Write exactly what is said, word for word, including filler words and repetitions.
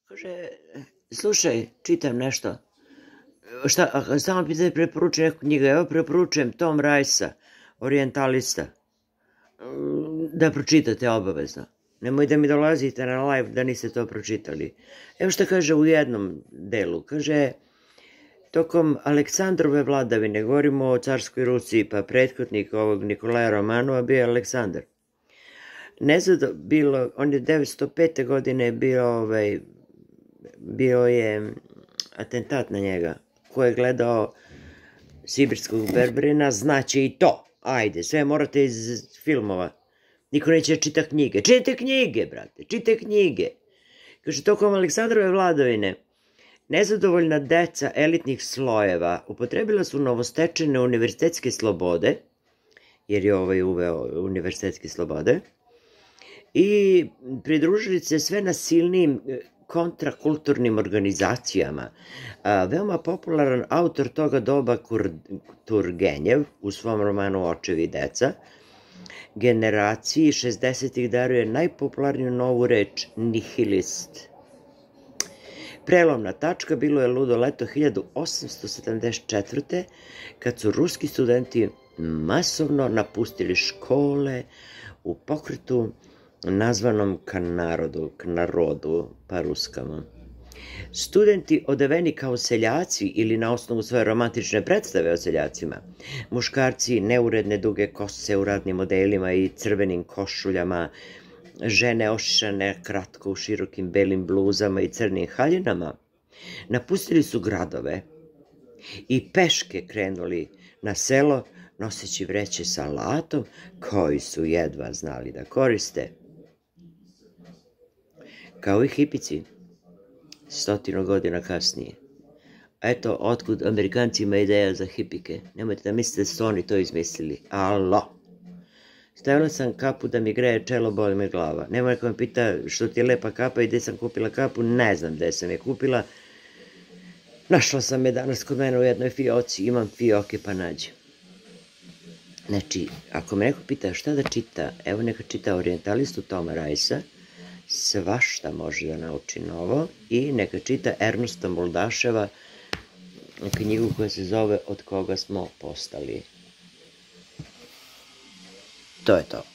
Kaže, slušaj, čitam nešto. Šta, samo pitanje preporučujem neku knjigu. Evo preporučujem Tom Rajsa, Orijentalista. Da pročitate obavezno. Nemoj da mi dolazite na live da niste to pročitali. Evo šta kaže u jednom delu. Kaže, tokom Aleksandrove vladavine, govorimo o carskoj Rusiji, pa prethodnik ovog Nikolaja Romanova bio je Aleksandar. Nezado bilo, on je devetsto pete godine bio, ovaj, bio je atentat na njega. Ko je gledao Sibirskog berberina, znaće i to. Ajde, sve morate iz filmova. Niko neće čita knjige. Čite knjige, brate, čite knjige. Kaže, tokom Aleksandrove vladavine, nezadovoljna deca elitnih slojeva upotrebila su novostečene univerzitetske slobode, jer je ovaj uveo univerzitetske slobode, i pridružili se sve nasilnijim kontrakulturnim organizacijama. Veoma popularan autor toga doba Turgenjev u svom romanu Očevi i deca generaciji šezdesetih daruje najpopularniju novu reč nihilist. Prelomna tačka bilo je ludo leto hiljadu osamsto sedamdeset četvrte. kad su ruski studenti masovno napustili škole u pokretu nazvanom k narodu, k narodu, pa ruskama. Studenti odeveni kao seljaci ili na osnovu svoje romantične predstave o seljacima, muškarci neuredne duge kose u radnim modelima i crvenim košuljama, žene ošišane kratko u širokim belim bluzama i crnim haljinama, napustili su gradove i peške krenuli na selo noseći vreće sa alatom koji su jedva znali da koriste. Kao i hipici, stotinu godina kasnije. Eto, otkud Amerikancima ideja za hipike. Nemojte da mislite da su oni to izmislili. Alo! Stavila sam kapu da mi greje čelo, boli me glava. Nema neko me pita što ti je lepa kapa i gde sam kupila kapu. Ne znam gde sam je kupila. Našla sam je danas kod mene u jednoj fioci. Imam fioke pa nađem. Znači, ako me neko pita šta da čita, evo neka čita Orijentalistu Toma Rajsa, svašta može da nauči novo, i neka čita Erneста Moldaševa knjigu koja se zove Od koga smo postali. To je to.